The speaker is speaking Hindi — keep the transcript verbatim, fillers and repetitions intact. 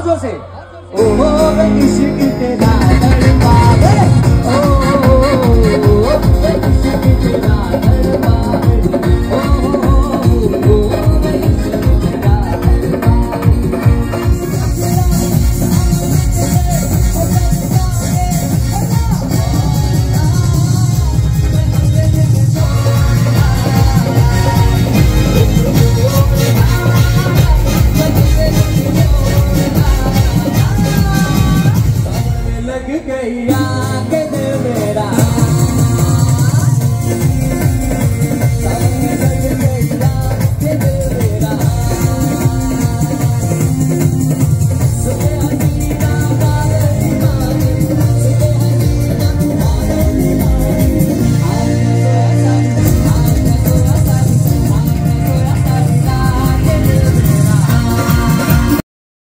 बहुत जोर से। ओ हो इश्क तेरा तड़पा वे, ओ हो इश्क तेरा